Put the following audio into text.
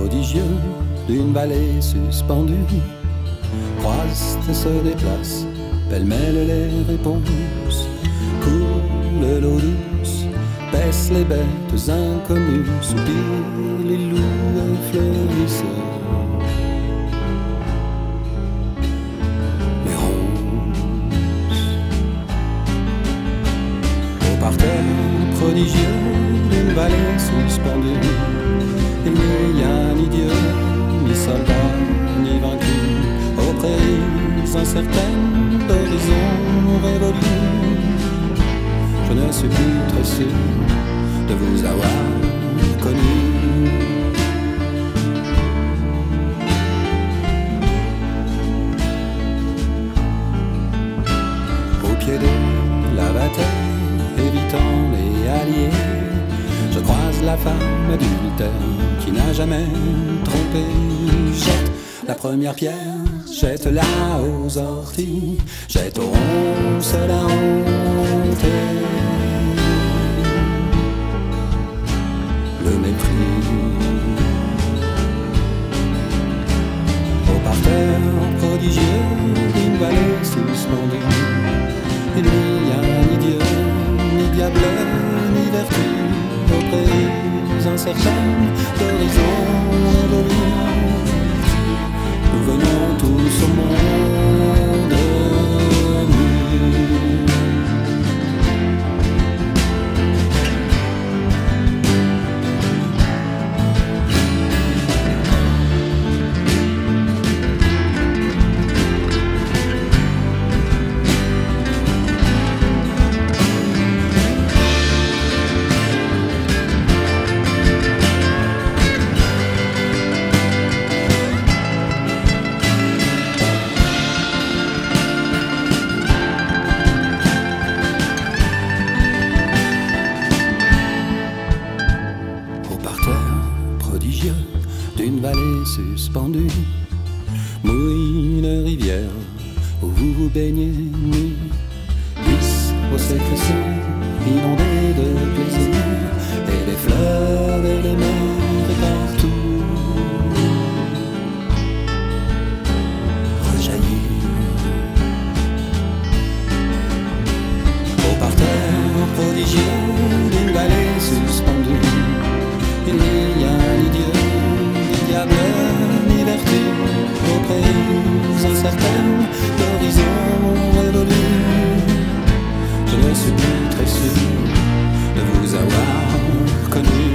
prodigieux d'une vallée suspendue croisent et se déplacent, pêle-mêle les réponses. Coule l'eau douce, baissent les bêtes inconnues, soupirent les loups et fleurissent les ronces. Au parterre prodigieux d'une vallée suspendue, il n'y a ni Dieu, ni soldat, ni vaincu, aux prairies incertaines d'horizons révolus. Je ne suis plus très sûr de vous avoir connu. Au pied de la bataille, évitant les alliés, je croise la femme adultère qui n'a jamais trompé. Jette la première pierre, jette-la aux orties, jette aux ronces la honte et le mépris. Au parterre prodigieux d'une vallée suspendue, il n'y a ni Dieu, ni diable, ni vertu, aux prairies incertaines d'horizons révolus. Nous venons tous au monde nu. D'une vallée suspendue, mouille une rivière où vous vous baignez nu, glisse vos sécrétions inondées de plaisir, et les fleuves et les mers partout rejaillir. Au parterre prodigieux d'une vallée suspendue, il n'y a ni Dieu, ni diable, ni vertu, aux prairies incertaines d'horizons révolus. Je ne suis plus très sûr de vous avoir connu.